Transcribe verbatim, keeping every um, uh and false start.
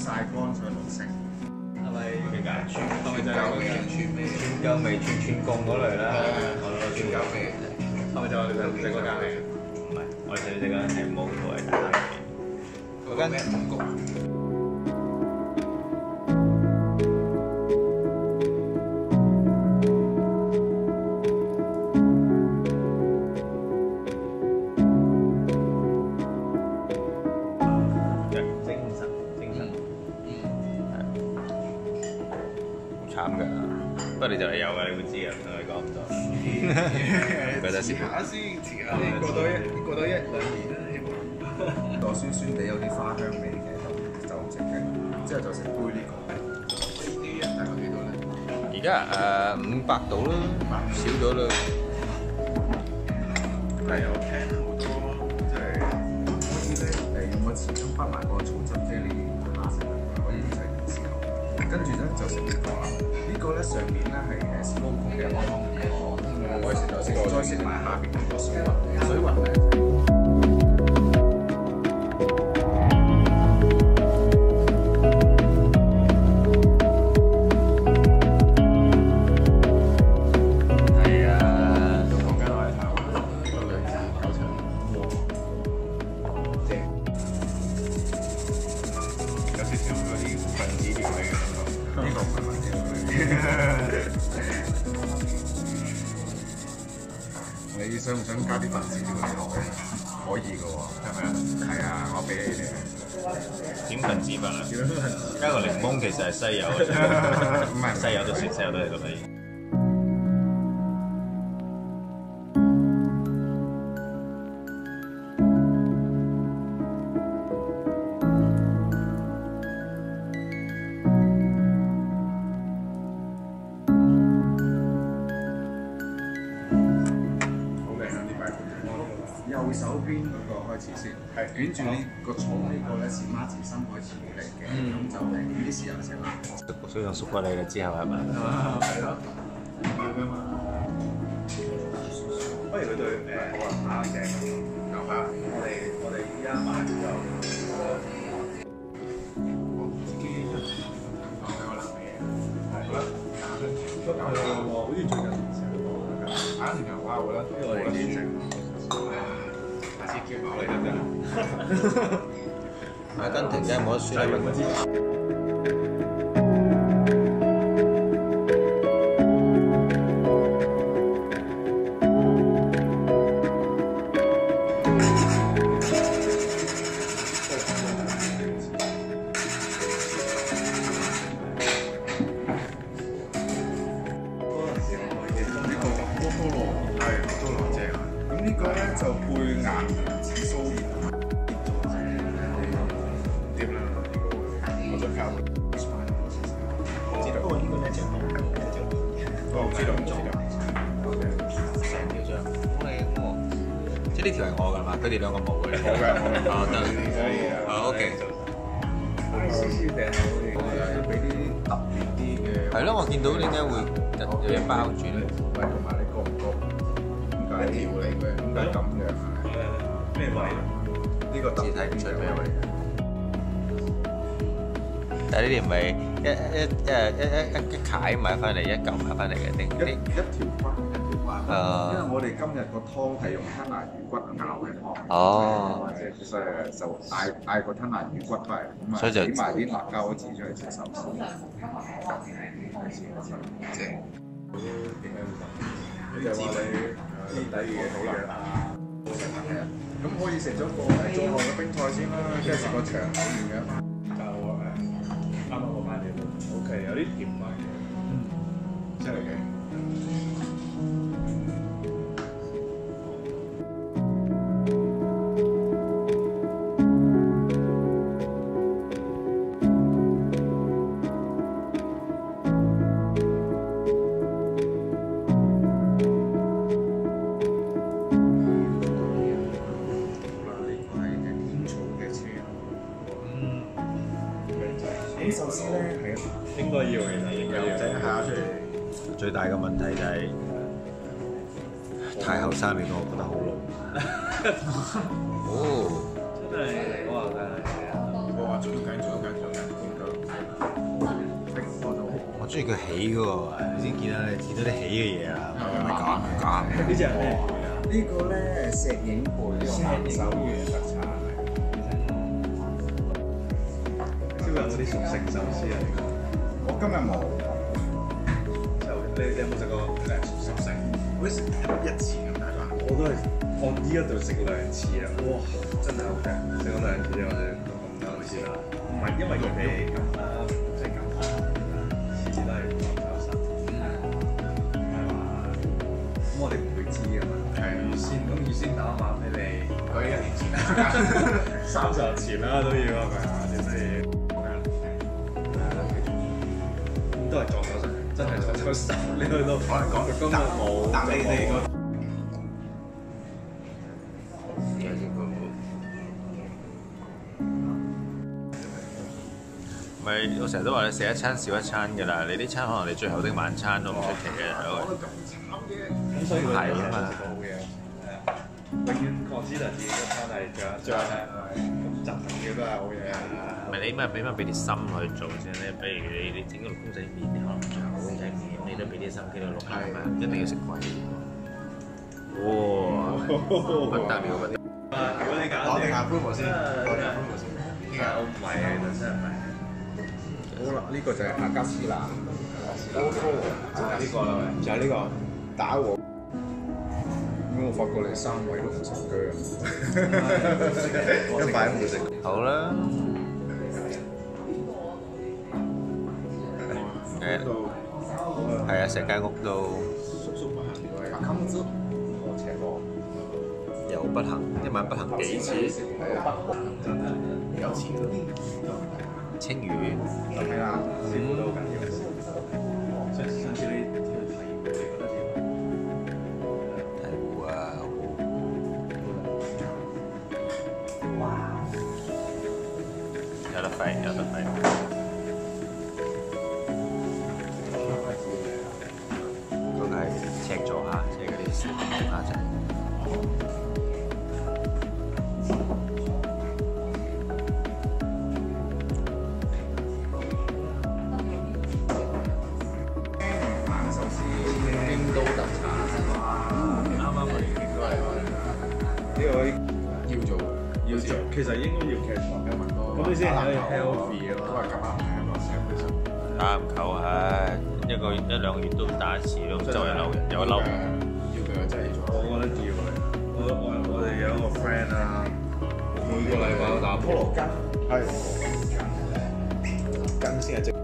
曬乾水綠色。 係咪點解？ 係咪就係嗰啲串味， 川薑味、串串貢嗰類啦，我覺得串膠味。 係咪就係我哋食食嗰間嚟嘅？ 唔係，我哋食呢間係冇所謂大家嘅。 嗰間咩五谷？ 精神精神，係好慘㗎。不過你就嚟有㗎，你會知㗎，同你講唔到。覺得先。 遲下先，遲下先，過多一過多一兩年啦，希望。 個酸酸地有啲花香味嘅就就唔食嘅，之後就食杯呢個。 呢啲人大概幾多咧？ 而家誒五百度啦，少咗啦。 但係我聽好多即係可以咧誒用個匙羹筆埋個醋汁啫，你下食可以就係咁之後，跟住咧就食呢個啦。呢個咧上面咧係誒 smoke 嘅安安嘢，可以食就食，再食埋下邊嗰個水雲，水雲咧。你想唔想加啲分子料理落去？可以嘅喎，係咪啊？係啊，我俾你哋。 點分子法啊？加個檸檬其實係西柚， 唔係西柚都食，西柚都係咁樣。 右手邊嗰個開始先，係捲住呢個葱呢個咧是孖刺身開始嚟嘅，咁就係呢啲豉油食啦。 所以我熟過你啦，之後係咪？ 係咯，要㗎嘛。 不如佢對誒好人扒正牛扒，我哋我哋依家買就我自己講俾我諗嘅嘢，係好啦。 好似最近成日講打完牛扒我覺得因為我哋啲整。 下次叫埋我哋得唔得？ 阿根廷梗係冇得輸啦。 呢個咧就配硬魚子酥鹽點啦？我再教佢。知道。不過應該一隻冇，一隻冇。哦，知道唔知道？ 成條醬，我哋我，即係呢條係我㗎嘛？佢哋兩個冇嘅。 好嘅，好嘅。 啊得，啊 OK。 絲絲定係要俾啲特別啲嘅。 係咯，我見到點解會有嘢包住咧？ 喂，同埋你覺唔覺？點解調嚟嘅？點解咁樣啊？ 咩位？ 呢個字睇唔出咩位？ 但係呢啲唔係一一一一一一塊買翻嚟，一嚿買翻嚟嘅定一一條骨一條骨。 啊因為我哋今日個湯係用吞拿魚骨熬嘅湯。 哦。 所以就嗌嗌個吞拿魚骨翻嚟，咁啊所以就俾埋啲辣椒子出去食壽司。正。就話你啲底嘢好難打。咁可以食咗個中學嘅冰菜先啦，跟住食個長條麵嘅。 就誒啱啱嗰班嘢都 OK，有啲甜味嘅。 嗯，真係嘅。壽司咧係應該要嘅，應該要整下出嚟。 最大嘅問題就係太後生令到我覺得好老。哦， 真係我話真係。 我話做到緊，做到緊，做緊，做到中意佢起嗰個，你先見到你見到啲起嘅嘢啦。有咩講講？ 呢隻係咩？ 呢個咧石影貝呢個蘭州嘅特產嚟。 燒有冇啲熟食壽司啊？ 我今日冇。 就你你有冇食過誒熟食？ 好似食一次咁大個。 我都係，我依家就食兩次啦。哇，真係好正！食咗兩次啫，我哋都咁多次啦。唔係因為佢哋咁啦，即係咁啦，次次都係廣州生。係嘛？咁我哋唔會知㗎嘛。 係預先咁預先打電話俾你，嗰一年前三十日前啦都要係咪啊？你都要。都係撞手神，真係撞手神。你去到可能講今日冇， 但你哋個咪我成日都話你食一餐少一餐㗎啦，你呢餐可能你最後的晚餐都唔出奇嘅，係咯。 咁所以佢係啊嘛食到好嘅，係啊，永遠 consider 自己嗰餐係最最咁雜嘅都係好嘢。 唔係你咪俾咪俾啲心去做先咧，比如你你整個公仔麵，你可能做個公仔麵，你都俾啲心機去錄下嘛，一定要食貴啲。哇！不得了不得！ 如果你揀， 攞定下 approval 先，攞定 approval 先。 呢個我唔係啊，真係唔係。 好啦，呢個就係阿加士蘭， 就係呢個啦， 就係呢個打和。咁我發覺你三位都唔食薑，一擺都冇食。 好啦，誒，係啊，成間屋都叔叔不行，阿襟子，我赤裸， 又不行，一晚不行幾次， 係啊， 真係有錢嗰啲。 青魚。 係啦， 師傅都好緊要嘅師傅。上上次你去睇，你覺得點？ 係喎， 哇！ 有得揮，有得揮。嗰個係赤座蝦，即係嗰啲小蝦仔。 其實應該要劇場嘅問多，咁你先可以 healthy 啊嘛。 都係咁啱嘅一個 sample。 打唔夠唉，一個月一兩個月都打一次都周圍嬲人，有嬲。 要佢個仔做。 我覺得要嘅。我我我哋有一個 friend 啊，每個禮拜都打菠蘿筋，係筋先係正。